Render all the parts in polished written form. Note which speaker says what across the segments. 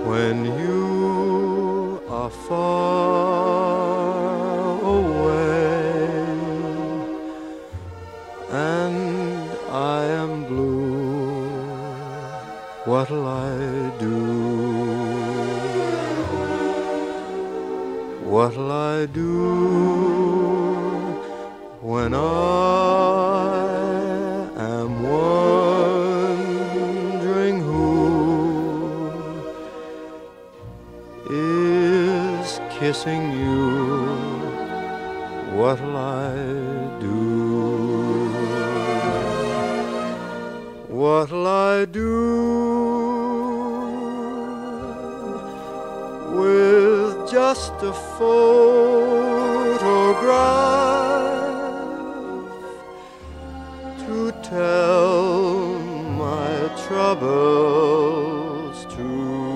Speaker 1: when you are far away and I am blue, what'll I do? What'll I do when I am wondering who is kissing you? What'll I do? What'll I do with just a photograph to tell my troubles to?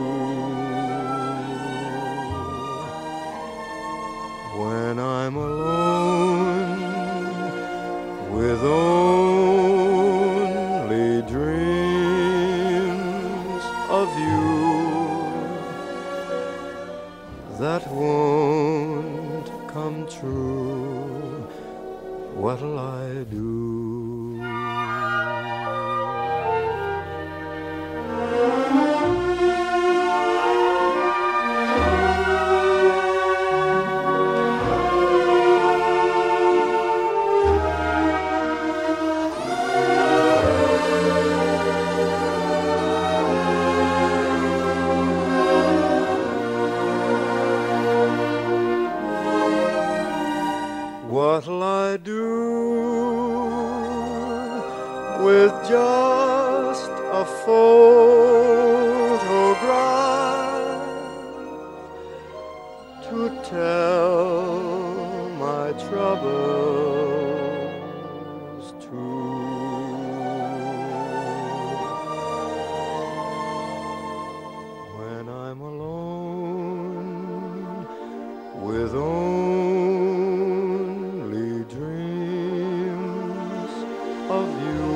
Speaker 1: When I'm alone with only dreams of you that won't come true, what'll I do? What'll I do with just a photograph to tell my troubles to? When I'm alone with only dreams of you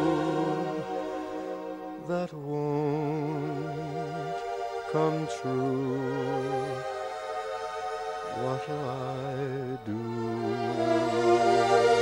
Speaker 1: that won't come true, what'll I do?